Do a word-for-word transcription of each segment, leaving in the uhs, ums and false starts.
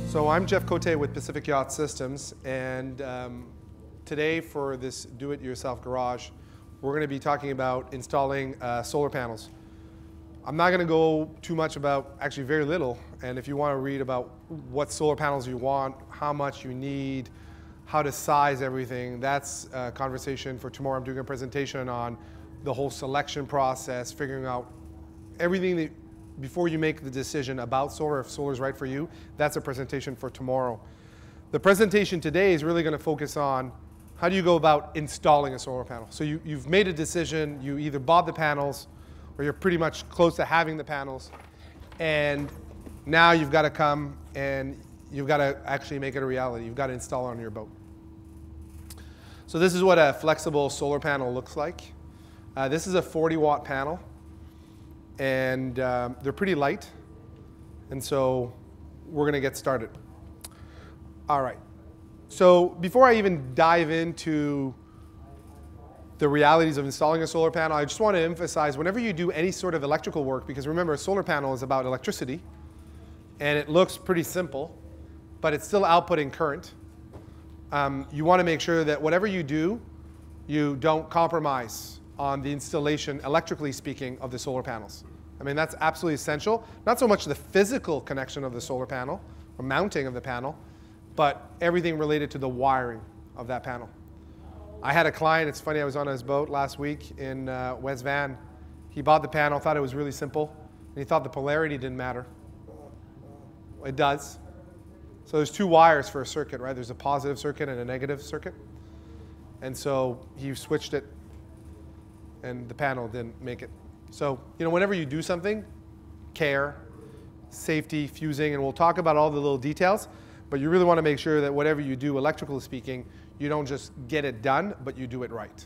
So I'm Jeff Cote with Pacific Yacht Systems, and um, today for this do-it-yourself garage, we're going to be talking about installing uh, solar panels. I'm not going to go too much about, actually very little, and if you want to read about what solar panels you want, how much you need, how to size everything, that's a conversation for tomorrow. I'm doing a presentation on the whole selection process, figuring out everything that before you make the decision about solar, if solar is right for you. That's a presentation for tomorrow. The presentation today is really going to focus on how do you go about installing a solar panel. So you, you've made a decision, you either bought the panels or you're pretty much close to having the panels, and now you've got to come and you've got to actually make it a reality. You've got to install it on your boat. So this is what a flexible solar panel looks like. Uh, this is a forty watt panel. And um, they're pretty light, and so we're going to get started. All right. So before I even dive into the realities of installing a solar panel, I just want to emphasize whenever you do any sort of electrical work, because remember, a solar panel is about electricity, and it looks pretty simple, but it's still outputting current. Um, you want to make sure that whatever you do, you don't compromise on the installation, electrically speaking, of the solar panels. I mean, that's absolutely essential. Not so much the physical connection of the solar panel, or mounting of the panel, but everything related to the wiring of that panel. I had a client, it's funny, I was on his boat last week in uh, West Van. He bought the panel, thought it was really simple, and he thought the polarity didn't matter. It does. So there's two wires for a circuit, right? There's a positive circuit and a negative circuit. And so he switched it, and the panel didn't make it. So, you know, whenever you do something, care, safety, fusing, and we'll talk about all the little details, but you really want to make sure that whatever you do, electrically speaking, you don't just get it done, but you do it right.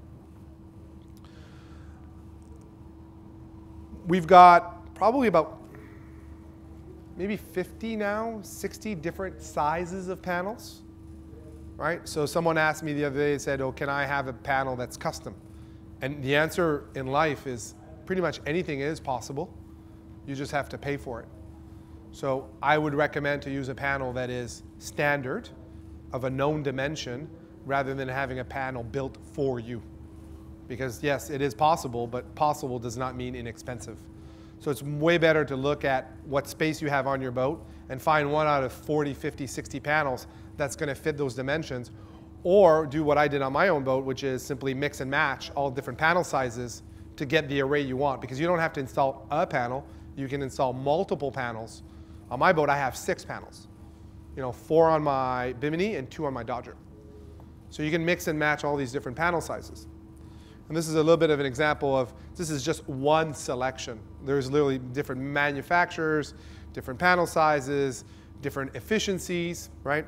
We've got probably about maybe fifty now, sixty different sizes of panels, right? So someone asked me the other day, said, oh, can I have a panel that's custom? And the answer in life is pretty much anything is possible. You just have to pay for it. So I would recommend to use a panel that is standard, of a known dimension, rather than having a panel built for you. Because yes, it is possible, but possible does not mean inexpensive. So it's way better to look at what space you have on your boat and find one out of forty, fifty, sixty panels that's going to fit those dimensions. Or do what I did on my own boat, which is simply mix and match all different panel sizes to get the array you want. Because you don't have to install a panel, you can install multiple panels. On my boat, I have six panels. You know, four on my Bimini and two on my Dodger. So you can mix and match all these different panel sizes. And this is a little bit of an example of, this is just one selection. There's literally different manufacturers, different panel sizes, different efficiencies, right?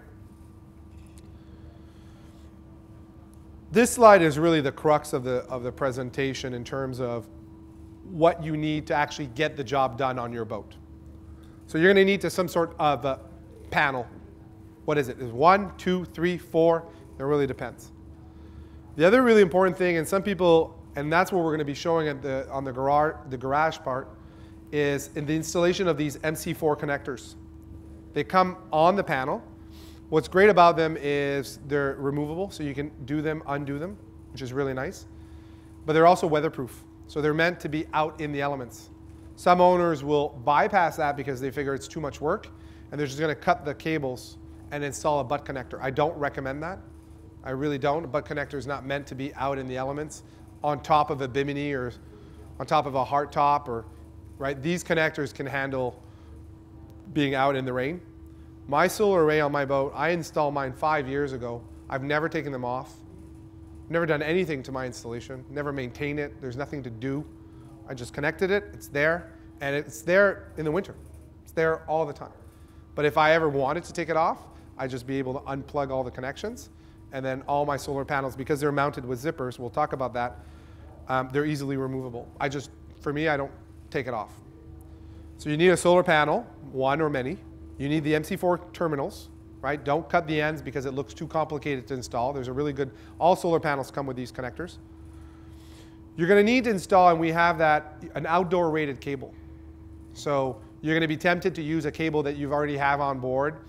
This slide is really the crux of the, of the presentation in terms of what you need to actually get the job done on your boat. So you're going to need to some sort of a panel. What is it? Is one, two, three, four? It really depends. The other really important thing, and some people, and that's what we're going to be showing at the, on the garage, the garage part, is in the installation of these M C four connectors. They come on the panel. What's great about them is they're removable, so you can do them, undo them, which is really nice. But they're also weatherproof, so they're meant to be out in the elements. Some owners will bypass that because they figure it's too much work, and they're just going to cut the cables and install a butt connector. I don't recommend that. I really don't. A butt connector is not meant to be out in the elements on top of a Bimini or on top of a hardtop, or right. These connectors can handle being out in the rain. My solar array on my boat, I installed mine five years ago. I've never taken them off. Never done anything to my installation. Never maintained it. There's nothing to do. I just connected it. It's there. And it's there in the winter. It's there all the time. But if I ever wanted to take it off, I'd just be able to unplug all the connections. And then all my solar panels, because they're mounted with zippers, we'll talk about that, um, they're easily removable. I just, for me, I don't take it off. So you need a solar panel, one or many. You need the M C four terminals, right? Don't cut the ends because it looks too complicated to install. There's a really good, all solar panels come with these connectors. You're going to need to install, and we have that, an outdoor rated cable. So you're going to be tempted to use a cable that you've already have on board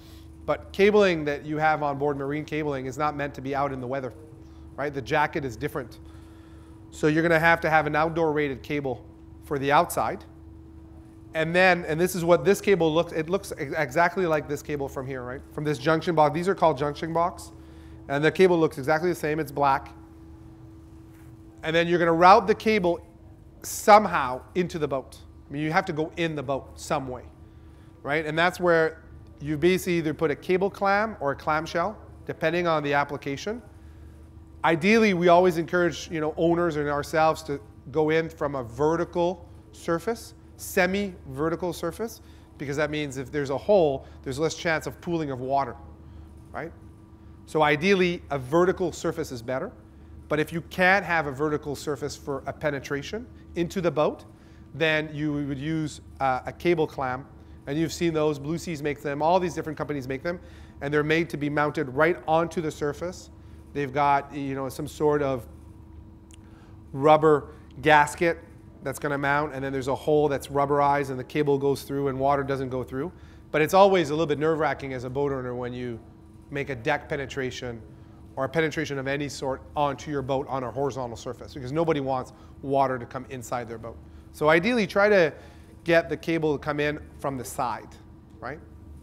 But cabling that you have on board, marine cabling, is not meant to be out in the weather, right? The jacket is different. So you're going to have to have an outdoor rated cable for the outside. And then, and this is what this cable looks, it looks exactly like this cable from here, right? From this junction box. These are called junction box. And the cable looks exactly the same. It's black. And then you're going to route the cable somehow into the boat. I mean, you have to go in the boat some way, right? And that's where you basically either put a cable clam or a clamshell, depending on the application. Ideally, we always encourage, you know, owners and ourselves to go in from a vertical surface, semi-vertical surface, because that means if there's a hole, there's less chance of pooling of water, right? So ideally, a vertical surface is better. But if you can't have a vertical surface for a penetration into the boat, then you would use uh, a cable clam. And you've seen those. Blue Seas makes them. All these different companies make them. And they're made to be mounted right onto the surface. They've got, you know, some sort of rubber gasket that's going to mount. And then there's a hole that's rubberized and the cable goes through and water doesn't go through. But it's always a little bit nerve-wracking as a boat owner when you make a deck penetration or a penetration of any sort onto your boat on a horizontal surface, because nobody wants water to come inside their boat. So ideally, try to get the cable to come in from the side, right?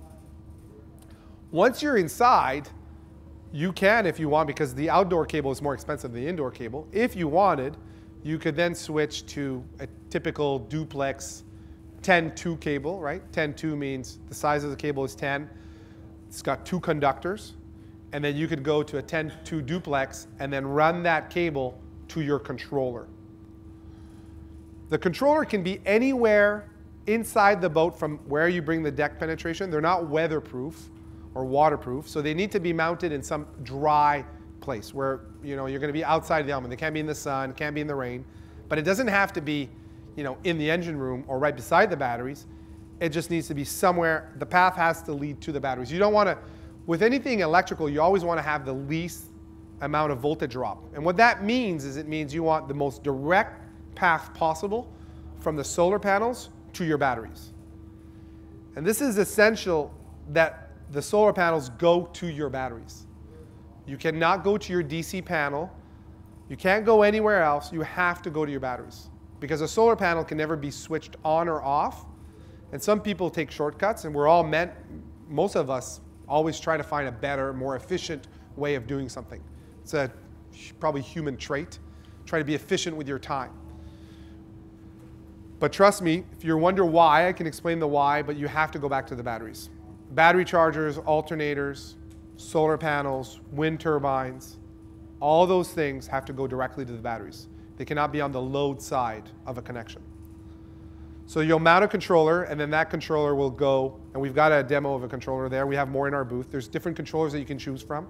Once you're inside, you can, if you want, because the outdoor cable is more expensive than the indoor cable. If you wanted, you could then switch to a typical duplex ten two cable, right? ten two means the size of the cable is ten. It's got two conductors. And then you could go to a ten two duplex and then run that cable to your controller. The controller can be anywhere inside the boat from where you bring the deck penetration. They're not weatherproof or waterproof, so they need to be mounted in some dry place where, you know, you're going to be outside the element. They can't be in the sun, can't be in the rain, but it doesn't have to be, you know, in the engine room or right beside the batteries. It just needs to be somewhere. The path has to lead to the batteries. You don't want to, with anything electrical, you always want to have the least amount of voltage drop. And what that means is it means you want the most direct path possible from the solar panels to your batteries. And this is essential that the solar panels go to your batteries. You cannot go to your D C panel. You can't go anywhere else. You have to go to your batteries, because a solar panel can never be switched on or off. And some people take shortcuts, and we're all meant, most of us, always try to find a better, more efficient way of doing something. It's a probably human trait. Try to be efficient with your time. But trust me, if you wonder why, I can explain the why, but you have to go back to the batteries. Battery chargers, alternators, solar panels, wind turbines, all those things have to go directly to the batteries. They cannot be on the load side of a connection. So you'll mount a controller, and then that controller will go, and we've got a demo of a controller there. We have more in our booth. There's different controllers that you can choose from.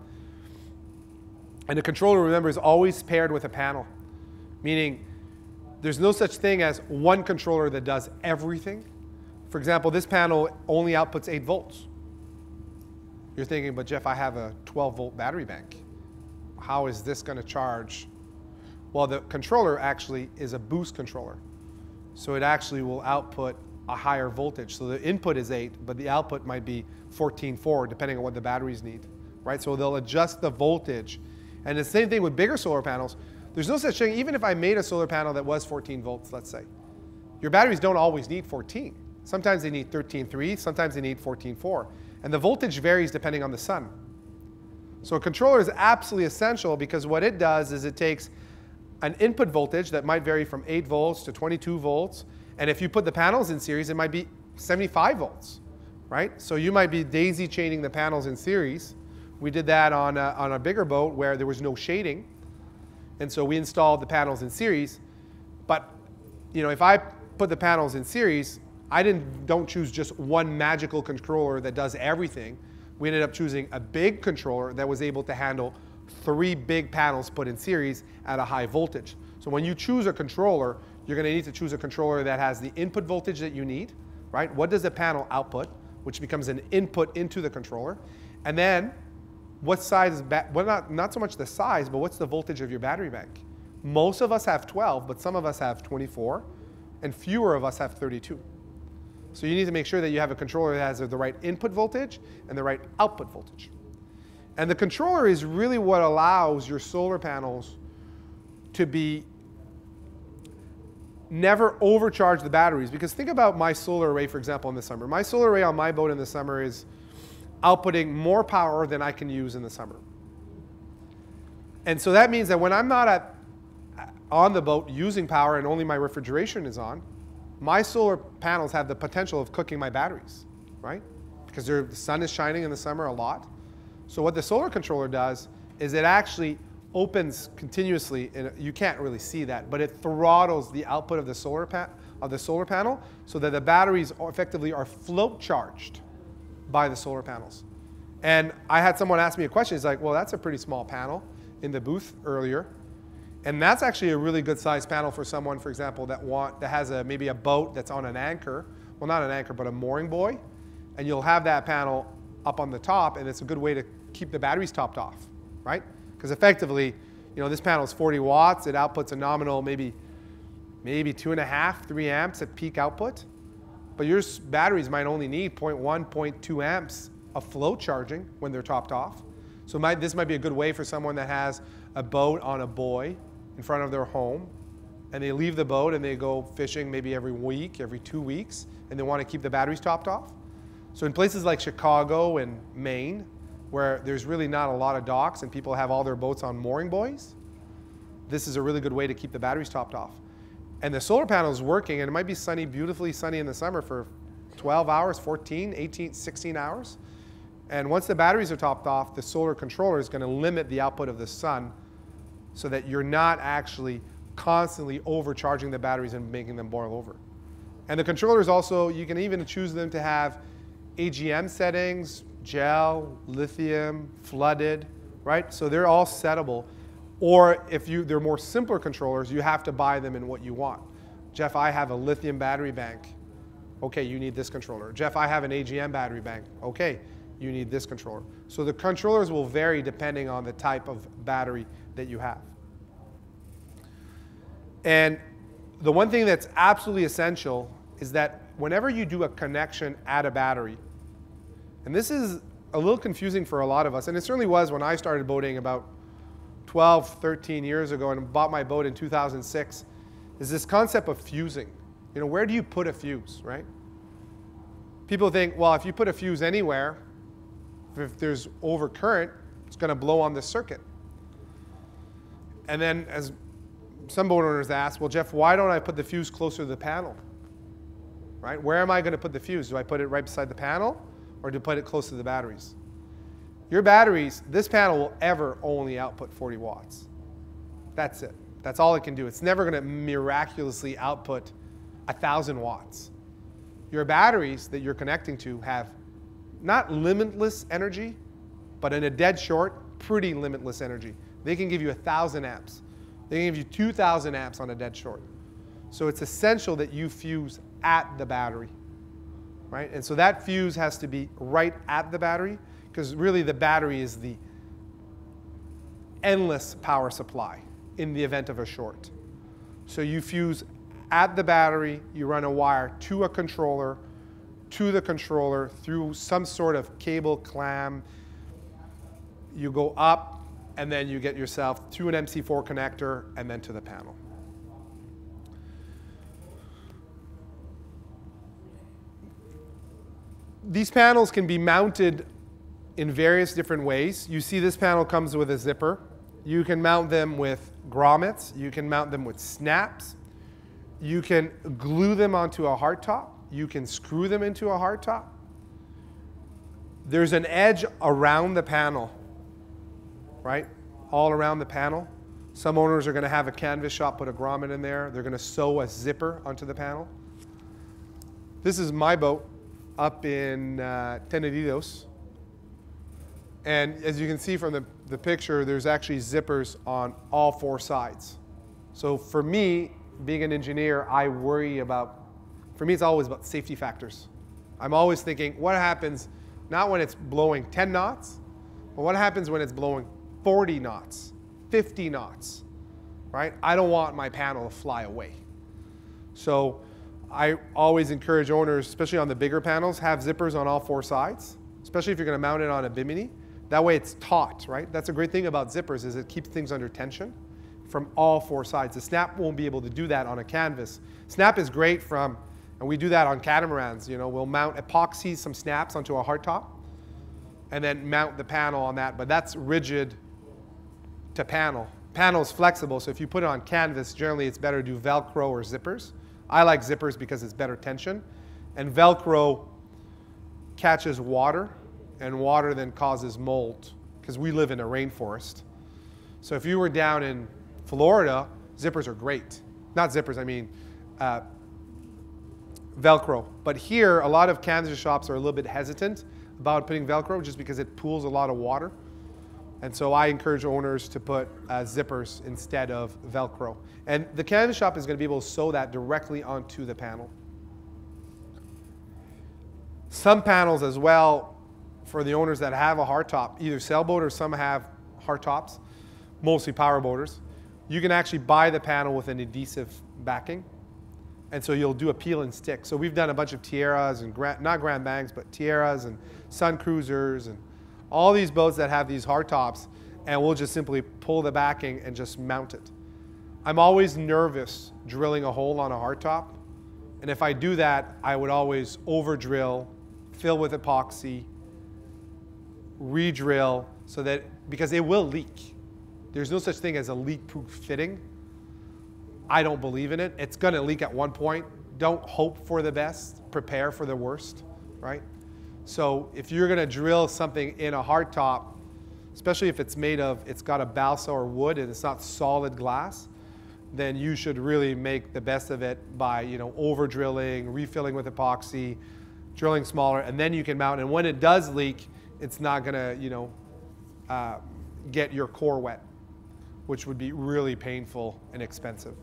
And the controller, remember, is always paired with a panel, meaning there's no such thing as one controller that does everything. For example, this panel only outputs eight volts. You're thinking, but Jeff, I have a twelve volt battery bank. How is this going to charge? Well, the controller actually is a boost controller. So it actually will output a higher voltage. So the input is eight, but the output might be fourteen four, depending on what the batteries need, right? So they'll adjust the voltage. And the same thing with bigger solar panels. There's no such thing, even if I made a solar panel that was fourteen volts, let's say. Your batteries don't always need fourteen. Sometimes they need thirteen three, sometimes they need fourteen four. And the voltage varies depending on the sun. So a controller is absolutely essential, because what it does is it takes an input voltage that might vary from eight volts to twenty-two volts. And if you put the panels in series, it might be seventy-five volts, right? So you might be daisy chaining the panels in series. We did that on a, on a bigger boat where there was no shading. And so we installed the panels in series. But you know, if I put the panels in series, I didn't, don't choose just one magical controller that does everything. We ended up choosing a big controller that was able to handle three big panels put in series at a high voltage. So when you choose a controller, you're going to need to choose a controller that has the input voltage that you need, right? What does the panel output, which becomes an input into the controller? And then what size is, well, not, not so much the size, but what's the voltage of your battery bank? Most of us have twelve, but some of us have twenty-four, and fewer of us have thirty-two. So you need to make sure that you have a controller that has the right input voltage and the right output voltage. And the controller is really what allows your solar panels to be never overcharge the batteries. Because think about my solar array, for example, in the summer. My solar array on my boat in the summer is outputting more power than I can use in the summer. And so that means that when I'm not at, on the boat using power and only my refrigeration is on, my solar panels have the potential of cooking my batteries, right? Because the sun is shining in the summer a lot. So what the solar controller does is it actually opens continuously, and you can't really see that, but it throttles the output of the solar pa of the solar panel so that the batteries are effectively are float charged by the solar panels. And I had someone ask me a question. He's like, well, that's a pretty small panel in the booth earlier. And that's actually a really good size panel for someone, for example, that want that has a maybe a boat that's on an anchor. Well, not an anchor, but a mooring buoy. And you'll have that panel up on the top, and it's a good way to keep the batteries topped off, right? Because effectively, you know, this panel is forty watts. It outputs a nominal maybe, maybe two and a half, three amps at peak output. But your batteries might only need zero point one, zero point two amps of float charging when they're topped off. So might, this might be a good way for someone that has a boat on a buoy in front of their home, and they leave the boat and they go fishing maybe every week, every two weeks, and they want to keep the batteries topped off. So in places like Chicago and Maine, where there's really not a lot of docks and people have all their boats on mooring buoys, this is a really good way to keep the batteries topped off. And the solar panel is working, and it might be sunny, beautifully sunny in the summer for twelve hours, fourteen, eighteen, sixteen hours. And once the batteries are topped off, the solar controller is going to limit the output of the sun so that you're not actually constantly overcharging the batteries and making them boil over. And the controllers also, you can even choose them to have A G M settings, gel, lithium, flooded, right? So they're all settable. Or if you, they're more simpler controllers, you have to buy them in what you want. Jeff, I have a lithium battery bank. Okay, you need this controller. Jeff, I have an A G M battery bank. Okay, you need this controller. So the controllers will vary depending on the type of battery that you have. And the one thing that's absolutely essential is that whenever you do a connection at a battery, and this is a little confusing for a lot of us, and it certainly was when I started boating about twelve, thirteen years ago and bought my boat in two thousand six, is this concept of fusing. You know, where do you put a fuse, right? People think, well, if you put a fuse anywhere, if there's overcurrent, it's going to blow on the circuit. And then as some boat owners ask, well, Jeff, why don't I put the fuse closer to the panel? Right? Where am I going to put the fuse? Do I put it right beside the panel, or do I put it close to the batteries? Your batteries, this panel will ever only output forty watts. That's it. That's all it can do. It's never going to miraculously output one thousand watts. Your batteries that you're connecting to have not limitless energy, but in a dead short, pretty limitless energy. They can give you one thousand amps. They can give you two thousand amps on a dead short. So it's essential that you fuse at the battery, right? And so that fuse has to be right at the battery, because really the battery is the endless power supply in the event of a short. So you fuse at the battery, you run a wire to a controller, to the controller through some sort of cable clamp. You go up, and then you get yourself to an M C four connector, and then to the panel. These panels can be mounted in various different ways. You see this panel comes with a zipper. You can mount them with grommets. You can mount them with snaps. You can glue them onto a hardtop. You can screw them into a hardtop. There's an edge around the panel, right? All around the panel. Some owners are going to have a canvas shop, put a grommet in there. They're going to sew a zipper onto the panel. This is my boat up in uh, Teneridos. And as you can see from the, the picture, there's actually zippers on all four sides. So for me, being an engineer, I worry about, for me it's always about safety factors. I'm always thinking, what happens, not when it's blowing ten knots, but what happens when it's blowing forty knots, fifty knots, right? I don't want my panel to fly away. So I always encourage owners, especially on the bigger panels, have zippers on all four sides, especially if you're going to mount it on a bimini. That way it's taut, right? That's a great thing about zippers is it keeps things under tension from all four sides. The snap won't be able to do that on a canvas. Snap is great from, and we do that on catamarans. You know, we'll mount epoxy, some snaps onto a hardtop, and then mount the panel on that. But that's rigid to panel. Panel is flexible, so if you put it on canvas, generally it's better to do Velcro or zippers. I like zippers because it's better tension. And Velcro catches water, and water then causes mold, because we live in a rainforest. So if you were down in Florida, zippers are great. Not zippers, I mean uh, Velcro. But here, a lot of canvas shops are a little bit hesitant about putting Velcro just because it pools a lot of water. And so I encourage owners to put uh, zippers instead of Velcro. And the canvas shop is going to be able to sew that directly onto the panel. Some panels as well, for the owners that have a hardtop, either sailboat or some have hardtops, mostly power boaters, you can actually buy the panel with an adhesive backing. And so you'll do a peel and stick. So we've done a bunch of Tierras, and Grand, not Grand Banks, but Tierras and Sun Cruisers and all these boats that have these hardtops, and we'll just simply pull the backing and just mount it. I'm always nervous drilling a hole on a hardtop, and if I do that, I would always over drill, fill with epoxy, re-drill, so that, because it will leak. There's no such thing as a leak-proof fitting. I don't believe in it. It's going to leak at one point. Don't hope for the best. Prepare for the worst, right? So if you're going to drill something in a hardtop, especially if it's made of, it's got a balsa or wood and it's not solid glass, then you should really make the best of it by, you know, over drilling, refilling with epoxy, drilling smaller, and then you can mount. And when it does leak, it's not going to, you know, uh, get your core wet, which would be really painful and expensive.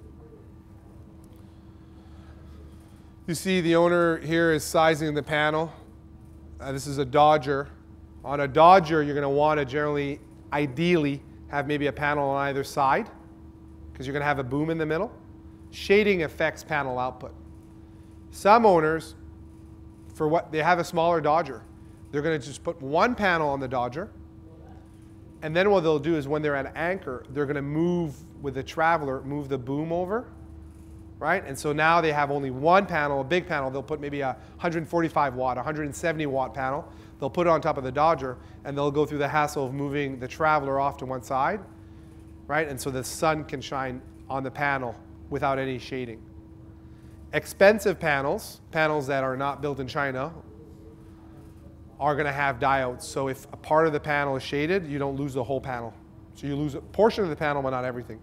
You see the owner here is sizing the panel. Uh, this is a Dodger. On a Dodger, you're going to want to generally, ideally, have maybe a panel on either side, because you're going to have a boom in the middle. Shading affects panel output. Some owners, for what they have a smaller Dodger, they're going to just put one panel on the Dodger, and then what they'll do is when they're at anchor, they're going to move with the Traveler, move the boom over, right? And so now they have only one panel, a big panel. They'll put maybe a one hundred forty-five watt, one hundred seventy watt panel. They'll put it on top of the Dodger, and they'll go through the hassle of moving the Traveler off to one side, right? And so the sun can shine on the panel without any shading. Expensive panels, panels that are not built in China, are going to have diodes. So if a part of the panel is shaded, you don't lose the whole panel. So you lose a portion of the panel, but not everything.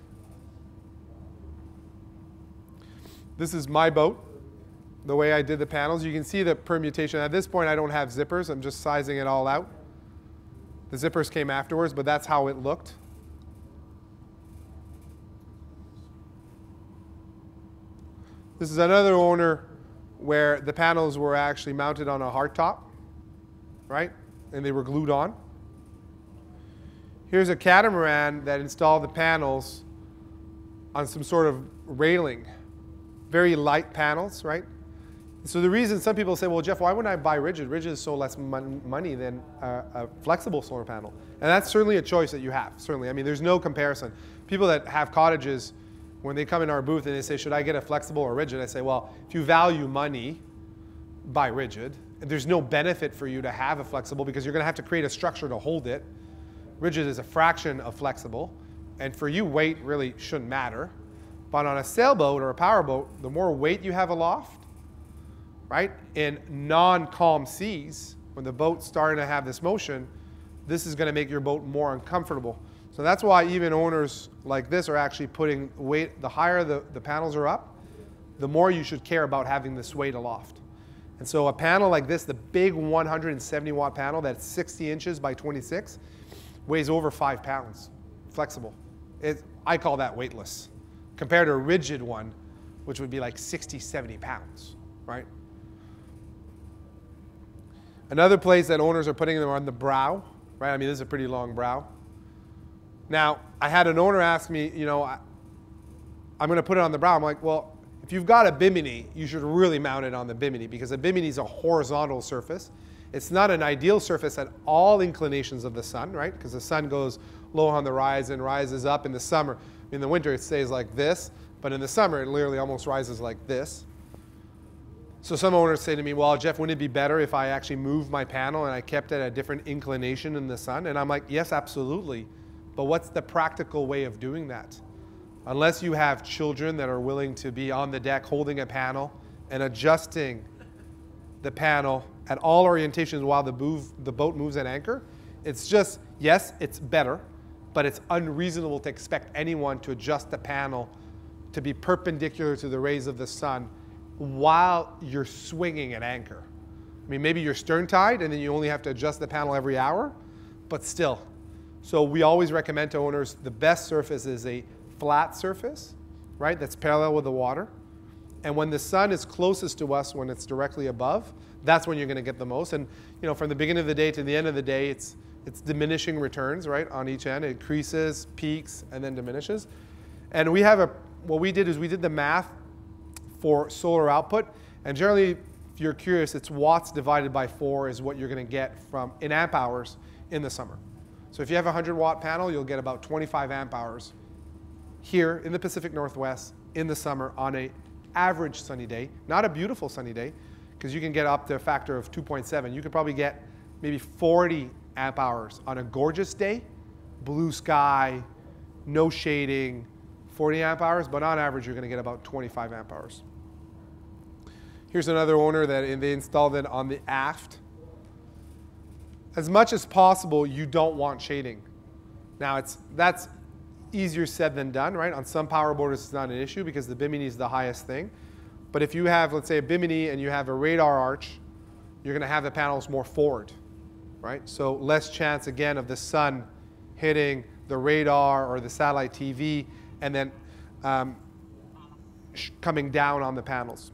This is my boat, the way I did the panels. You can see the permutation. At this point, I don't have zippers. I'm just sizing it all out. The zippers came afterwards, but that's how it looked. This is another owner where the panels were actually mounted on a hardtop, right? And they were glued on. Here's a catamaran that installed the panels on some sort of railing. Very light panels, right? So the reason some people say, well, Jeff, why wouldn't I buy rigid? Rigid is so less mon money than a, a flexible solar panel. And that's certainly a choice that you have, certainly. I mean, there's no comparison. People that have cottages, when they come in our booth and they say, should I get a flexible or rigid? I say, well, if you value money, buy rigid. And there's no benefit for you to have a flexible because you're going to have to create a structure to hold it. Rigid is a fraction of flexible. And for you, weight really shouldn't matter. But on a sailboat or a powerboat, the more weight you have aloft, right, in non-calm seas, when the boat's starting to have this motion, this is going to make your boat more uncomfortable. So that's why even owners like this are actually putting weight. The higher the, the panels are up, the more you should care about having this weight aloft. And so a panel like this, the big one hundred seventy watt panel that's sixty inches by twenty-six, weighs over five pounds, flexible. It, I call that weightless, compared to a rigid one, which would be like sixty, seventy pounds, right? Another place that owners are putting them on the brow, right? I mean, this is a pretty long brow. Now, I had an owner ask me, you know, I, I'm going to put it on the brow. I'm like, well, if you've got a bimini, you should really mount it on the bimini, because a bimini is a horizontal surface. It's not an ideal surface at all inclinations of the sun, right? Because the sun goes low on the horizon, rises up in the summer. In the winter, it stays like this, but in the summer, it literally almost rises like this. So some owners say to me, well, Jeff, wouldn't it be better if I actually moved my panel and I kept it at a different inclination in the sun? And I'm like, yes, absolutely. But what's the practical way of doing that? Unless you have children that are willing to be on the deck holding a panel and adjusting the panel at all orientations while the, move, the boat moves at anchor, it's just, yes, it's better, but it's unreasonable to expect anyone to adjust the panel to be perpendicular to the rays of the sun while you're swinging at anchor. I mean, maybe you're stern tied and then you only have to adjust the panel every hour, but still. So we always recommend to owners the best surface is a flat surface, right, that's parallel with the water. And when the sun is closest to us, when it's directly above, that's when you're going to get the most. And you know, from the beginning of the day to the end of the day, it's, it's diminishing returns, right, on each end. It increases, peaks, and then diminishes. And we have a, what we did is we did the math for solar output. And generally, if you're curious, it's watts divided by four is what you're going to get from in amp hours in the summer. So if you have a one hundred watt panel, you'll get about twenty-five amp hours here in the Pacific Northwest in the summer on an average sunny day. Not a beautiful sunny day, because you can get up to a factor of two point seven. You could probably get maybe forty amp hours on a gorgeous day, blue sky, no shading, forty amp hours, but on average, you're going to get about twenty-five amp hours. Here's another owner that they installed it on the aft. As much as possible, you don't want shading. Now, it's, that's easier said than done, right? On some power boaters, it's not an issue because the bimini is the highest thing. But if you have, let's say, a bimini and you have a radar arch, you're going to have the panels more forward, right? So less chance, again, of the sun hitting the radar or the satellite T V and then um, coming down on the panels.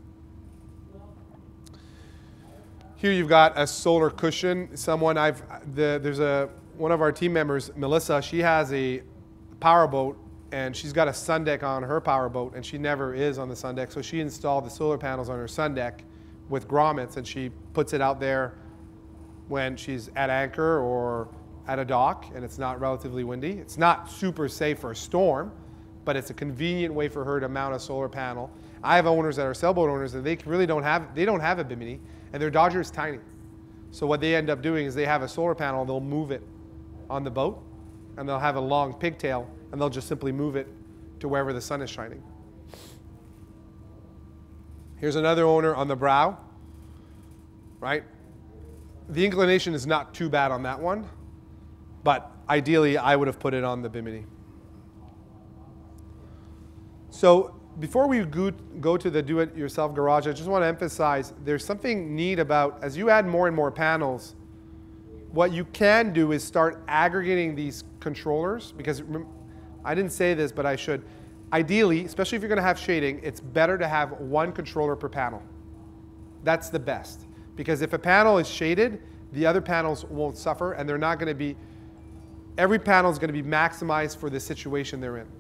Here you've got a solar cushion. Someone I've, the, there's a, one of our team members, Melissa, she has a power boat and she's got a sun deck on her power boat and she never is on the sun deck. So she installed the solar panels on her sun deck with grommets and she puts it out there when she's at anchor or at a dock and it's not relatively windy. It's not super safe for a storm, but it's a convenient way for her to mount a solar panel. I have owners that are sailboat owners and they really don't have, they don't have a bimini and their Dodger is tiny. So what they end up doing is they have a solar panel, they'll move it on the boat and they'll have a long pigtail and they'll just simply move it to wherever the sun is shining. Here's another owner on the brow, right? The inclination is not too bad on that one, but ideally I would have put it on the bimini. So before we go to the do-it-yourself garage, I just want to emphasize there's something neat about, as you add more and more panels, what you can do is start aggregating these controllers, because I didn't say this, but I should. Ideally, especially if you're going to have shading, it's better to have one controller per panel. That's the best, because if a panel is shaded, the other panels won't suffer, and they're not going to be, every panel is going to be maximized for the situation they're in.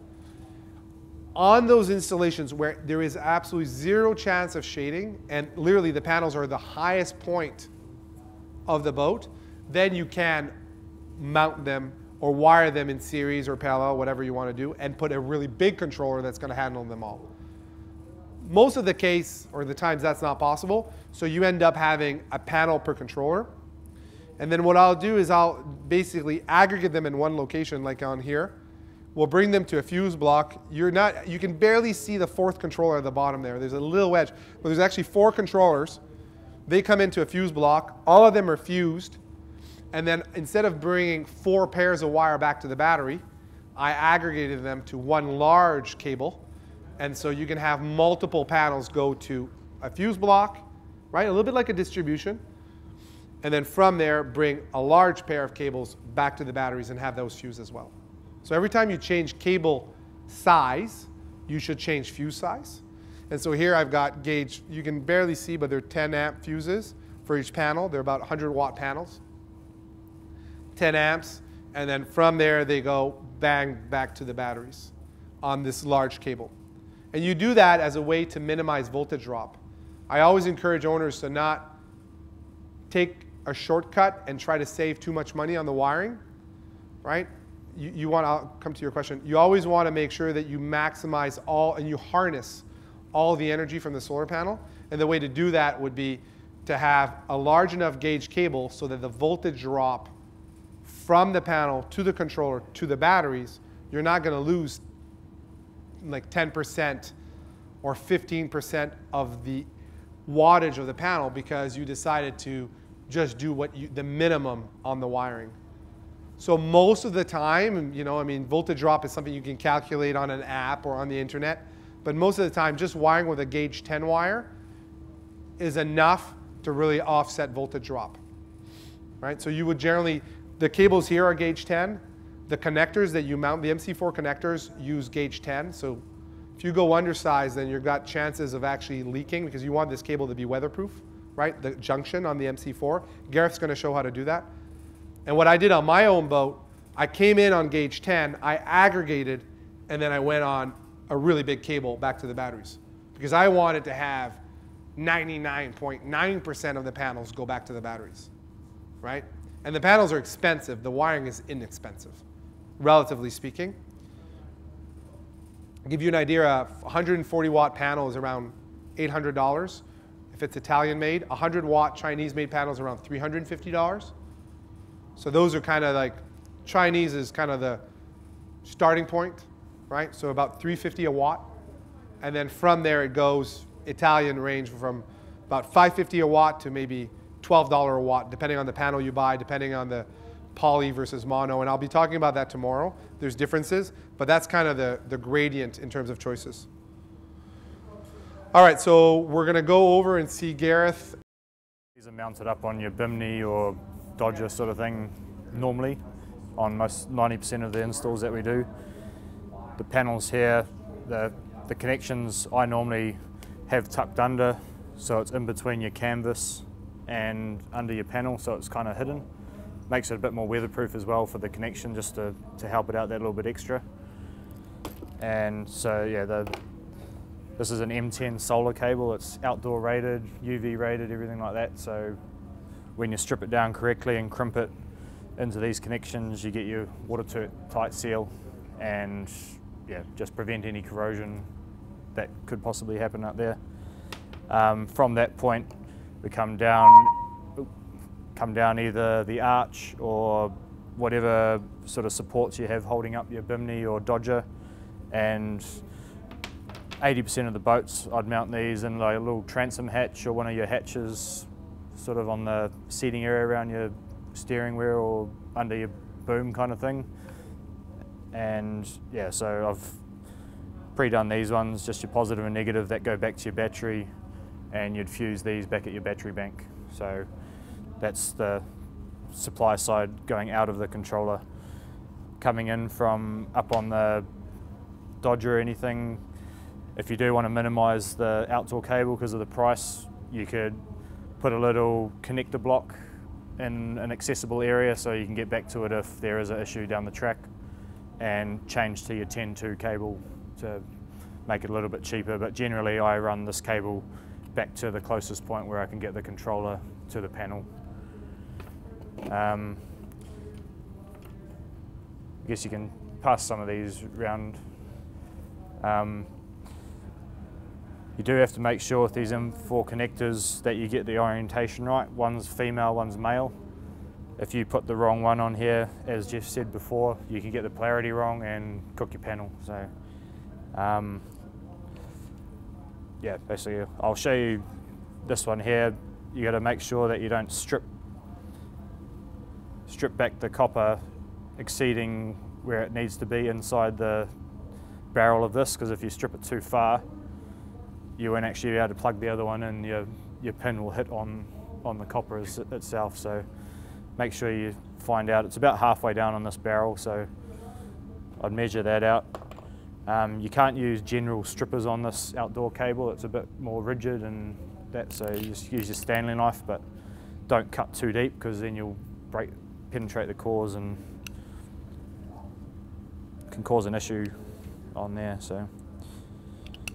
On those installations where there is absolutely zero chance of shading, and literally the panels are the highest point of the boat, then you can mount them or wire them in series or parallel, whatever you want to do, and put a really big controller that's going to handle them all. Most of the case, or the times that's not possible, so you end up having a panel per controller. And then what I'll do is I'll basically aggregate them in one location, like on here. We'll bring them to a fuse block. You're not, you can barely see the fourth controller at the bottom there. There's a little wedge, but there's actually four controllers. They come into a fuse block. All of them are fused. And then instead of bringing four pairs of wire back to the battery, I aggregated them to one large cable. And so you can have multiple panels go to a fuse block, right? A little bit like a distribution. And then from there, bring a large pair of cables back to the batteries and have those fused as well. So every time you change cable size, you should change fuse size. And so here I've got gauge, you can barely see, but they're ten amp fuses for each panel. They're about one hundred watt panels. ten amps, and then from there they go bang back to the batteries on this large cable. And you do that as a way to minimize voltage drop. I always encourage owners to not take a shortcut and try to save too much money on the wiring, right? You, you want, I'll come to your question. You always want to make sure that you maximize all and you harness all the energy from the solar panel. And the way to do that would be to have a large enough gauge cable so that the voltage drop from the panel to the controller to the batteries, you're not going to lose like ten percent or fifteen percent of the wattage of the panel because you decided to just do what you, the minimum on the wiring. So most of the time, you know, I mean, voltage drop is something you can calculate on an app or on the internet, but most of the time, just wiring with a gauge ten wire is enough to really offset voltage drop, right? So you would generally, the cables here are gauge ten. The connectors that you mount, the M C four connectors use gauge ten. So if you go undersized, then you've got chances of actually leaking because you want this cable to be weatherproof, right? The junction on the M C four. Gareth's going to show how to do that. And what I did on my own boat, I came in on gauge ten, I aggregated, and then I went on a really big cable back to the batteries because I wanted to have ninety-nine point nine percent of the panels go back to the batteries, right? And the panels are expensive. The wiring is inexpensive, relatively speaking. I'll give you an idea, a one hundred forty watt panel is around eight hundred dollars. If it's Italian made, a one hundred watt Chinese made panel is around three hundred fifty dollars. So those are kind of like, Chinese is kind of the starting point, right? So about three hundred fifty a watt. And then from there it goes, Italian range from about five hundred fifty a watt to maybe twelve dollars a watt, depending on the panel you buy, depending on the poly versus mono. And I'll be talking about that tomorrow. There's differences, but that's kind of the, the gradient in terms of choices. All right, so we're going to go over and see Gareth. These are mounted up on your Bimini or Dodger sort of thing normally on most ninety percent of the installs that we do. The panels here, the, the connections I normally have tucked under, so it's in between your canvas and under your panel, so it's kind of hidden. Makes it a bit more weatherproof as well for the connection, just to, to help it out that little bit extra. And so yeah, the, this is an M ten solar cable. It's outdoor rated, U V rated, everything like that. So when you strip it down correctly and crimp it into these connections, you get your watertight seal and yeah, just prevent any corrosion that could possibly happen out there. Um, from that point, we come down, come down either the arch or whatever sort of supports you have holding up your Bimini or Dodger, and eighty percent of the boats I'd mount these in like a little transom hatch or one of your hatches sort of on the seating area around your steering wheel or under your boom kind of thing. And yeah, so I've pre-done these ones, just your positive and negative that go back to your battery, and you'd fuse these back at your battery bank. So that's the supply side going out of the controller. Coming in from up on the Dodger or anything, if you do want to minimize the outdoor cable because of the price, you could put a little connector block in an accessible area so you can get back to it if there is an issue down the track, and change to your ten two cable to make it a little bit cheaper. But generally I run this cable back to the closest point where I can get the controller to the panel. Um, I guess you can pass some of these around. Um, you do have to make sure with these M four connectors that you get the orientation right. One's female, one's male. If you put the wrong one on here, as Jeff said before, you can get the polarity wrong and cook your panel. So um, yeah, basically I'll show you this one here. You got to make sure that you don't strip strip back the copper exceeding where it needs to be inside the barrel of this, because if you strip it too far, you won't actually be able to plug the other one in. Your your pin will hit on on the copper as, itself. So make sure you find out. It's about halfway down on this barrel, so I'd measure that out. Um, you can't use general strippers on this outdoor cable. It's a bit more rigid and that, so you just use your Stanley knife, but don't cut too deep because then you'll break, penetrate the cores and can cause an issue on there. So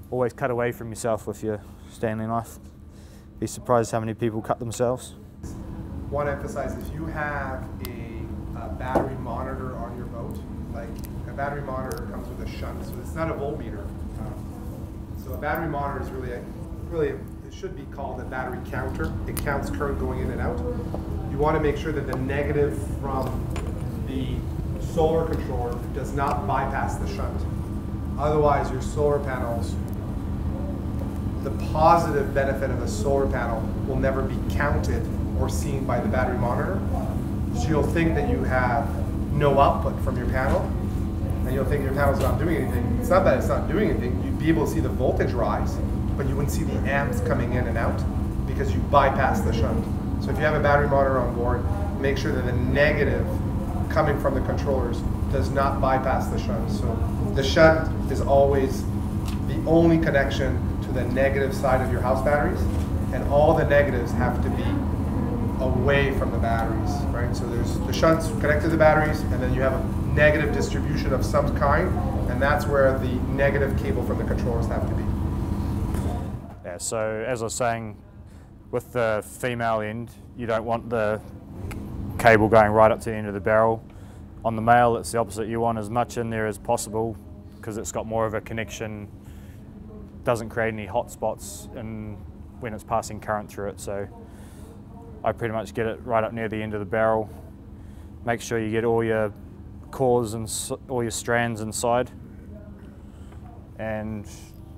always cut away from yourself with your Stanley knife. Be surprised how many people cut themselves. Want to emphasize, if you have a, a battery monitor on your boat, like a battery monitor comes with a shunt, so it's not a voltmeter. Um, so a battery monitor is really, a, really, it should be called a battery counter. It counts current going in and out. You want to make sure that the negative from the solar controller does not bypass the shunt. Otherwise, your solar panels, the positive benefit of a solar panel will never be counted or seen by the battery monitor. So you'll think that you have no output from your panel, and you'll think your panel's not doing anything. It's not that it's not doing anything. You'd be able to see the voltage rise, but you wouldn't see the amps coming in and out because you bypass the shunt. So if you have a battery monitor on board, make sure that the negative coming from the controllers does not bypass the shunt. So the shunt is always the only connection to the negative side of your house batteries, and all the negatives have to be away from the batteries, right? So there's the shunts connected to the batteries, and then you have a negative distribution of some kind, and that's where the negative cable from the controllers have to be. Yeah, so as I was saying, with the female end, you don't want the cable going right up to the end of the barrel. On the male, it's the opposite. You want as much in there as possible because it's got more of a connection, doesn't create any hot spots in, when it's passing current through it. So I pretty much get it right up near the end of the barrel. Make sure you get all your cores and all your strands inside, and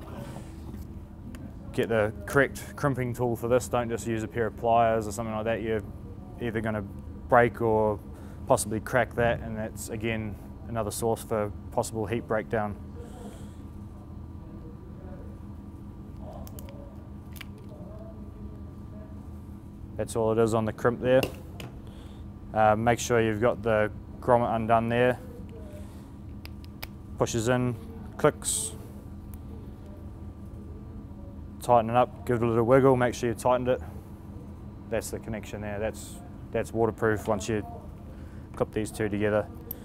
get the correct crimping tool for this. Don't just use a pair of pliers or something like that. You're either going to break or possibly crack that, and that's again another source for possible heat breakdown. That's all it is on the crimp there. Uh, make sure you've got the grommet undone there. Pushes in, clicks. Tighten it up, give it a little wiggle, make sure you tightened it. That's the connection there. That's, that's waterproof once you clip these two together.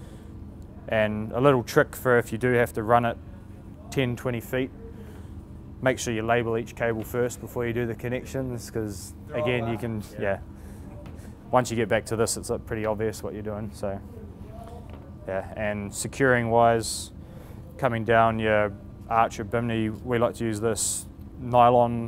And a little trick for if you do have to run it ten, twenty feet, make sure you label each cable first before you do the connections, because again you can, yeah. yeah. Once you get back to this, it's pretty obvious what you're doing. So yeah, and securing wise, coming down your arch or bimini, we like to use this nylon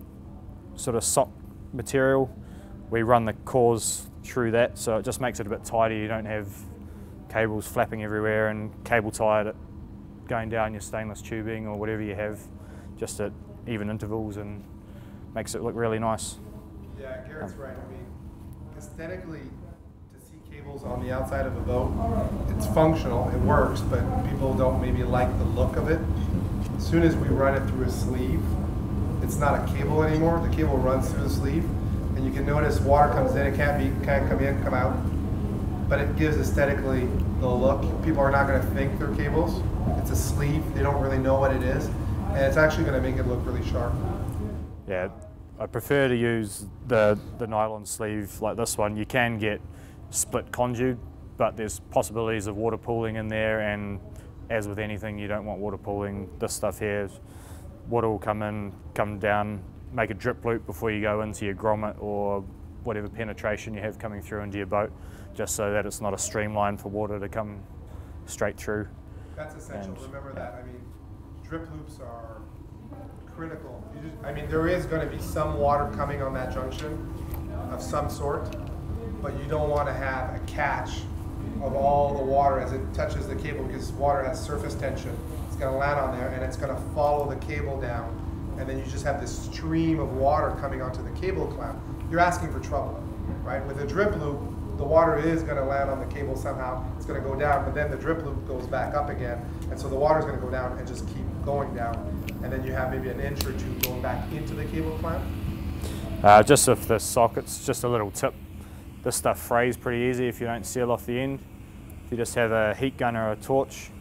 sort of sock material. We run the cores through that, so it just makes it a bit tighter. You don't have cables flapping everywhere and cable tied going down your stainless tubing or whatever you have, just at even intervals, and makes it look really nice. Yeah, Garrett's right. I mean, aesthetically, to see cables on the outside of a boat, it's functional, it works, but people don't maybe like the look of it. As soon as we run it through a sleeve, it's not a cable anymore. The cable runs through the sleeve, and you can notice water comes in. It can't be can't come in, come out, but it gives aesthetically the look. People are not going to think they're cables. It's a sleeve. They don't really know what it is, and it's actually going to make it look really sharp. Yeah, I prefer to use the the nylon sleeve like this one. You can get split conduit, but there's possibilities of water pooling in there, and as with anything, you don't want water pooling. This stuff here, water will come in, come down, make a drip loop before you go into your grommet or whatever penetration you have coming through into your boat, just so that it's not a streamline for water to come straight through. That's essential. And remember that. I mean, drip loops are critical. You just, I mean, there is going to be some water coming on that junction of some sort, but you don't want to have a catch of all the water as it touches the cable, because water has surface tension. It's going to land on there, and it's going to follow the cable down, and then you just have this stream of water coming onto the cable clamp. You're asking for trouble, right? With a drip loop, the water is going to land on the cable somehow. It's going to go down, but then the drip loop goes back up again, and so the water is going to go down and just keep going down, and then you have maybe an inch or two going back into the cable clamp. Uh, just with the sockets, just a little tip. This stuff frays pretty easy if you don't seal off the end. If you just have a heat gun or a torch,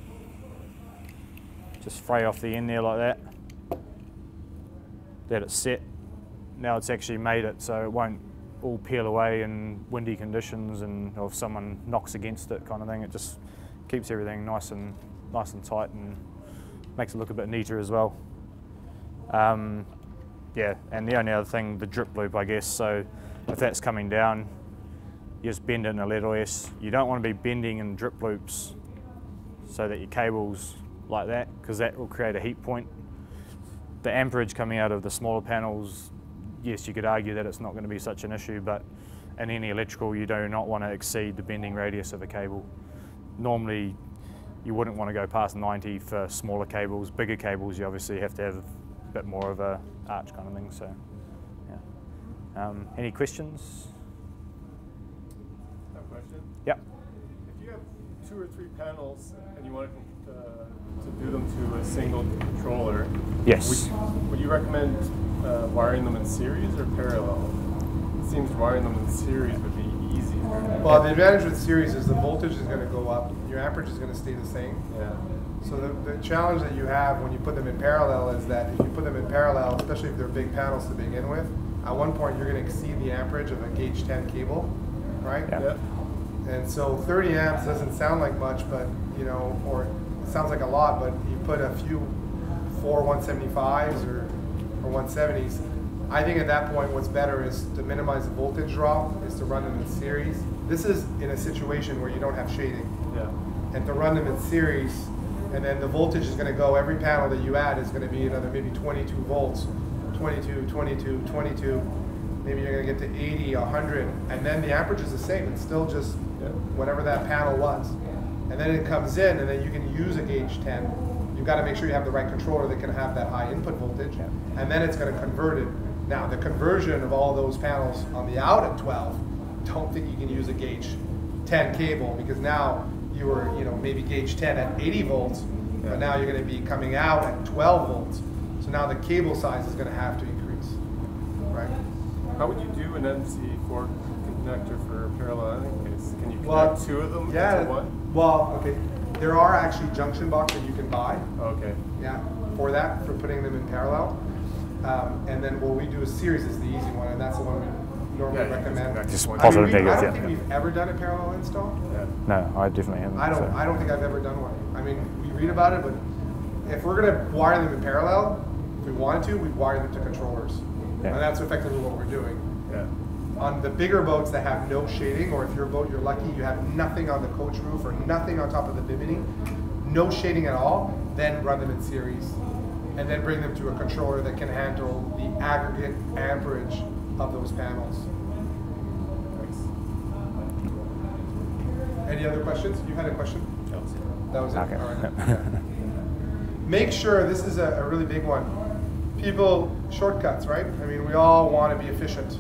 just fray off the end there like that. Let it set. Now it's actually made it so it won't all peel away in windy conditions, and or if someone knocks against it kind of thing. It just keeps everything nice and nice and tight, and makes it look a bit neater as well. Um, yeah, and the only other thing, the drip loop, I guess. So if that's coming down, you just bend it in a little less. You don't want to be bending in drip loops so that your cable's like that, because that will create a heat point. The amperage coming out of the smaller panels, yes, you could argue that it's not going to be such an issue, but in any electrical, you do not want to exceed the bending radius of a cable. Normally, you wouldn't want to go past ninety for smaller cables. Bigger cables, you obviously have to have a bit more of a arch kind of thing. So, yeah. Um, any questions? I have a question. Yep. If you have two or three panels and you want to, uh, to do them to a single controller, yes. Would, would you recommend uh, wiring them in series or parallel? It seems wiring them in series would be easier. Well, the advantage with series is the voltage is going to go up, your amperage is going to stay the same. Yeah. So the, the challenge that you have when you put them in parallel is that if you put them in parallel, especially if they're big panels to begin with, at one point you're going to exceed the amperage of a gauge ten cable, right? Yeah. Yeah. And so thirty amps doesn't sound like much, but you know, or it sounds like a lot, but you put a few four one seventy-fives or, or one seventies. I think at that point what's better is to minimize the voltage drop, is to run them in series. This is in a situation where you don't have shading. Yeah. And to run them in series, and then the voltage is going to go, every panel that you add is going to be another maybe twenty-two volts, twenty-two, twenty-two, twenty-two, maybe you're going to get to eighty, one hundred, and then the amperage is the same. It's still just Yeah. whatever that panel was. And then it comes in, and then you can use a gauge ten. You've got to make sure you have the right controller that can have that high input voltage, and then it's going to convert it. Now, the conversion of all those panels on the out at twelve, don't think you can use a gauge ten cable, because now you were, you know, maybe gauge ten at eighty volts, Yeah. but now you're going to be coming out at twelve volts. So now the cable size is going to have to increase, right? How would you do an M C four connector for parallel case? Can you connect Well, two of them yeah, into one? Well, okay. There are actually junction box that you can buy. Okay. Yeah, for that, for putting them in parallel. Um, and then what we do is series is the easy one, and that's the one we normally Yeah, recommend. just Just one. positive, I mean, we, I negative, don't yeah. think we've ever done a parallel install. Yeah. No, I definitely haven't. I don't. so. I don't think I've ever done one. I mean, we read about it, but if we're gonna wire them in parallel, if we wanted to, we'd wire them to controllers, Yeah. and that's effectively what we're doing. Yeah. On the bigger boats that have no shading, or if your boat, you're lucky, you have nothing on the coach roof or nothing on top of the bimini, no shading at all, then run them in series. And then bring them to a controller that can handle the aggregate amperage of those panels. Thanks. Any other questions? You had a question? That was it. That was it? Okay. All right. Make sure, this is a, a really big one. People, shortcuts, right? I mean, we all want to be efficient.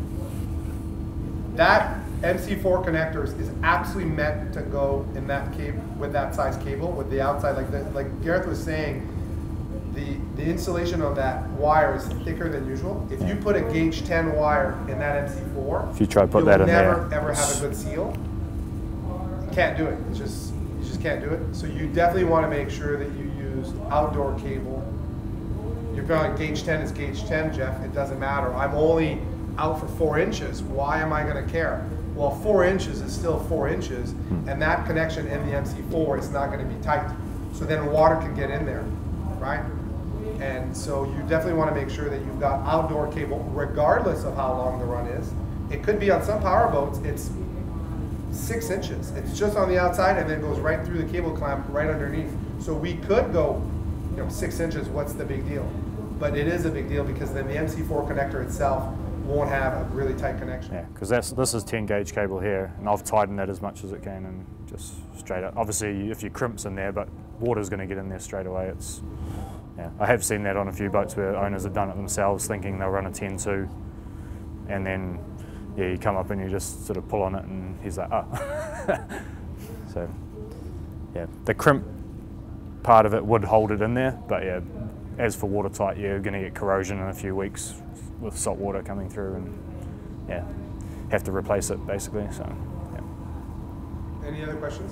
That M C four connectors is absolutely meant to go in that cable, with that size cable, with the outside, like the, like Gareth was saying, the, the insulation on that wire is thicker than usual. If you put a gauge ten wire in that M C four, If you try to put you'll that in never there, ever have a good seal. You can't do it. It's just, you just can't do it. So you definitely want to make sure that you use outdoor cable. You're going gauge ten is gauge ten, Jeff. It doesn't matter. I'm only out for four inches. Why am I going to care? Well, four inches is still four inches, and that connection in the M C four is not going to be tight. So then water can get in there, right? And so you definitely want to make sure that you've got outdoor cable, regardless of how long the run is. It could be on some power boats, it's six inches. It's just on the outside and then goes right through the cable clamp right underneath. So we could go, you know, six inches, what's the big deal? But it is a big deal, because then the M C four connector itself won't have a really tight connection. yeah, because that's this is ten gauge cable here, and I've tightened that as much as it can, and just straight up. Obviously, if your crimp's in there, but water's going to get in there straight away. It's yeah, I have seen that on a few boats where owners have done it themselves, thinking they'll run a ten two, and then yeah, you come up and you just sort of pull on it, and he's like, oh. So yeah, the crimp part of it would hold it in there, but yeah, as for watertight, you're going to get corrosion in a few weeks with salt water coming through, and yeah, have to replace it basically. So yeah. Any other questions?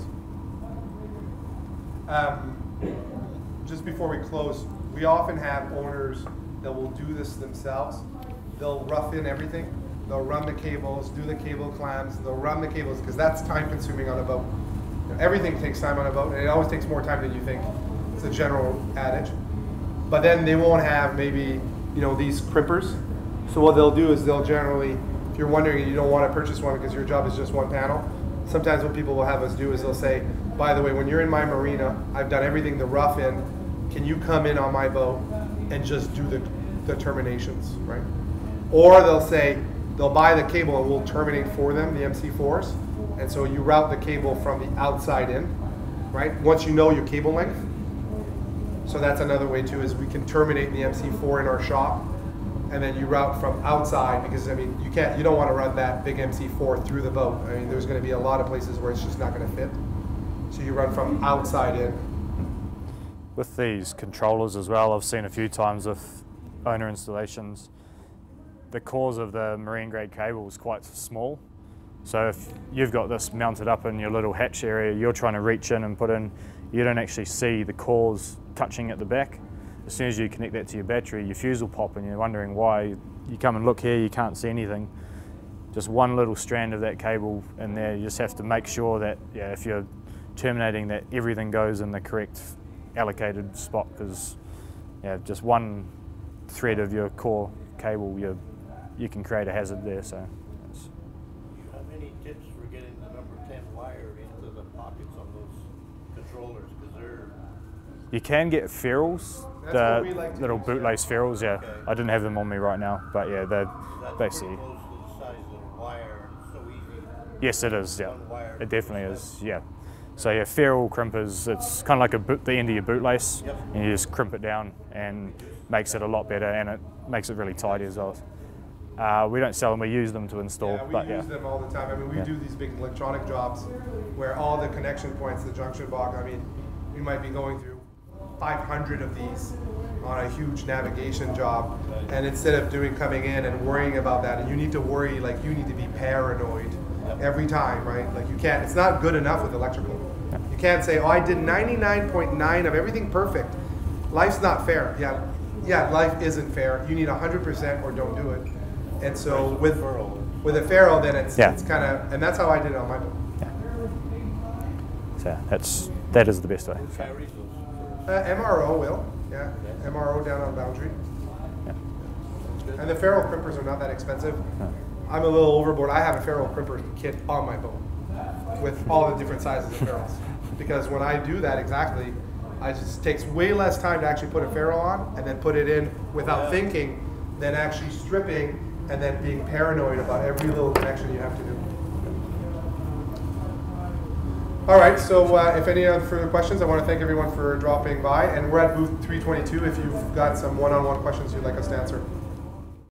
Um, just before we close, we often have owners that will do this themselves. They'll rough in everything. They'll run the cables, do the cable clamps, they'll run the cables, because that's time consuming on a boat. You know, everything takes time on a boat, and it always takes more time than you think. It's a general adage. but then they won't have maybe, you know, these crimpers. So what they'll do is they'll generally, if you're wondering and you don't want to purchase one because your job is just one panel, sometimes what people will have us do is they'll say, by the way, when you're in my marina, I've done everything the rough in, can you come in on my boat and just do the, the terminations, right? Or they'll say, they'll buy the cable and we'll terminate for them, the M C fours. And so you route the cable from the outside in, right? Once you know your cable length. So that's another way too, is we can terminate the M C four in our shop, and then you route from outside, because I mean, you can't, you don't want to run that big M C four through the boat. I mean, there's going to be a lot of places where it's just not going to fit. So you run from outside in. With these controllers as well, I've seen a few times with owner installations, the cores of the marine grade cable is quite small. So if you've got this mounted up in your little hatch area, you're trying to reach in and put in, you don't actually see the cores touching at the back. As soon as you connect that to your battery, your fuse will pop and you're wondering why. You come and look here, you can't see anything. Just one little strand of that cable in there, you just have to make sure that, yeah, if you're terminating, that everything goes in the correct allocated spot, because yeah, just one thread of your core cable, you you can create a hazard there. So. Do you have any tips for getting the number ten wire into the pockets on those controllers? Because they're You can get ferrules, That's the what we like to little use, bootlace ferrules. Yeah, Okay. I didn't have them on me right now, but yeah, they're that's basically. pretty close to the size of the wire, and it's so easy. Yes, it is. Yeah, One wire it definitely is. Yeah. So yeah, ferrule crimpers, it's kind of like a boot, the end of your bootlace, Yep. and you just crimp it down and makes it a lot better, and it makes it really tidy as well. Uh, we don't sell them, we use them to install. Yeah, we but use yeah. them all the time. I mean, we Yeah. do these big electronic jobs where all the connection points, the junction box, I mean, we might be going through five hundred of these on a huge navigation job. And instead of doing coming in and worrying about that, and you need to worry, like you need to be paranoid every time, right? Like you can't, it's not good enough with electrical. You can't say, oh, I did ninety-nine point nine of everything perfect. Life's not fair. Yeah, yeah, life isn't fair. You need one hundred percent or don't do it. And so with with a ferrule, then it's Yeah. it's kind of, and that's how I did it on my boat. So that's that is the best way. So, Carries those. Uh, M R O will, yeah, M R O down on Boundary. yeah. And the ferrule crimpers are not that expensive. I'm a little overboard. I have a ferrule crimper kit on my boat with all the different sizes of ferrules. Because when I do that exactly, I just takes way less time to actually put a ferrule on and then put it in without thinking than actually stripping and then being paranoid about every little connection you have to do. All right, so uh, if any other further questions, I want to thank everyone for dropping by. And we're at booth three twenty-two if you've got some one-on-one questions you'd like us to answer.